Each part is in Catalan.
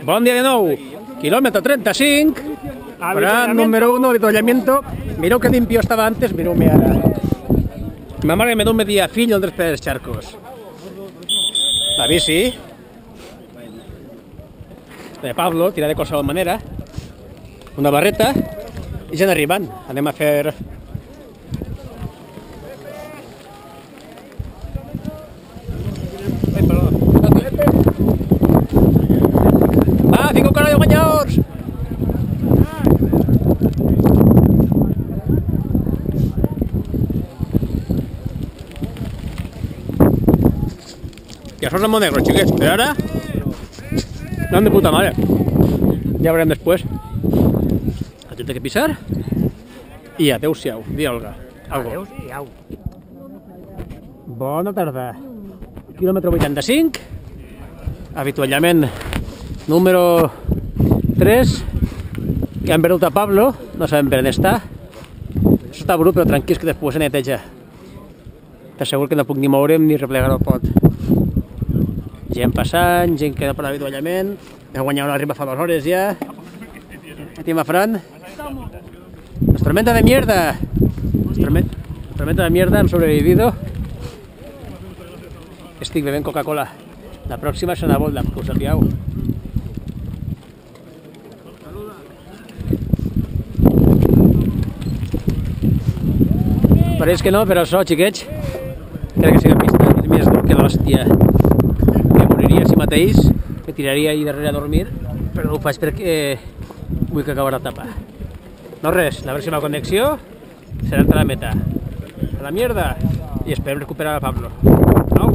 Bon dia de nou, quilòmetre 35, parada número 1, avituallamiento. Mireu que limpio estava antes, mireu-me ara. Ma mare me medía fill dels Pedres Charcos. La bici de Pablo, tirada de qualsevol manera, una barreta i ja n'arriben. Anem a fer... Va, 5 caras de guanyadors! Ya son los monegros, chiques, pero ahora van de puta madre. Ya verán después. La tiene que pisar. Y adeu-siau, di algo. Adeu-siau. Bona tarda. Quilòmetre 85. Avituallament número 3. Que han perdut a Pablo. No sabem per on està. Això està brut, però tranquils que després se neteja. T'asseguro que no puc ni moure'm ni replegar el pot. Gent passant, gent que per l'avituallament. El guanyador arriba fa 2 hores ja. Aquí va Fran. Las tormentas de mierda. Las tormentas de mierda han sobrevivido. Estic bevent Coca-Cola. La pròxima serà Volda, que us sapigueu. Pareix que no, però això, xiquets, crec que sigui pista, és més dur que l'hòstia. Que moriria a si mateix, me tiraria ahí darrere a dormir, però no ho faig perquè vull que acabarà la etapa. No res, la pròxima connexió serà entre la meta. A la mierda! I esperem recuperar a Pablo. Au!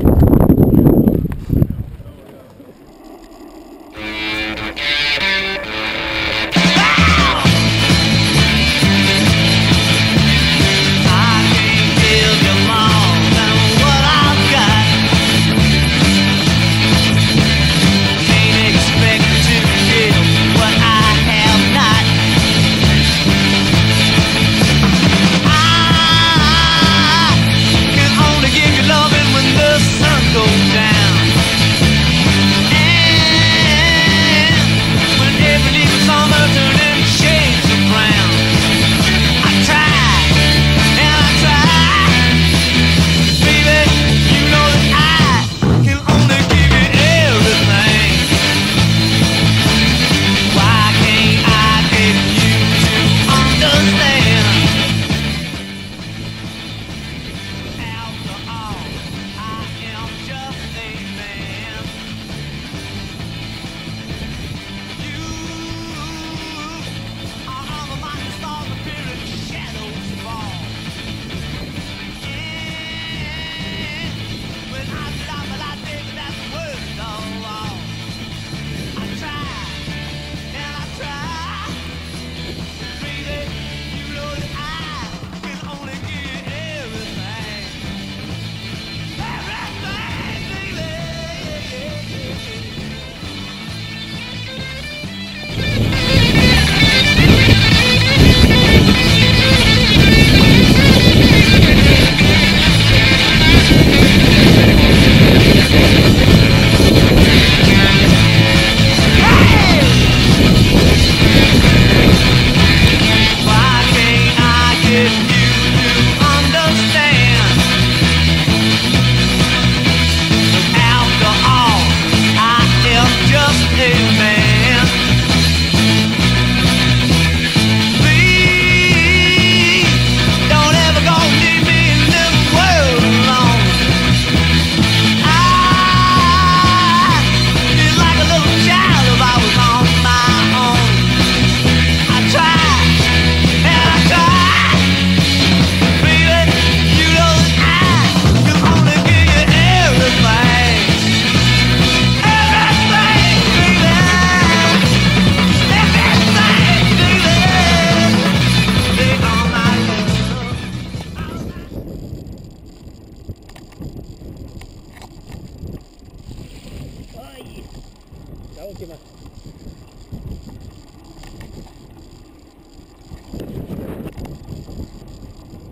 La última.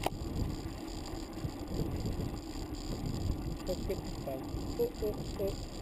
Oh, oh, oh.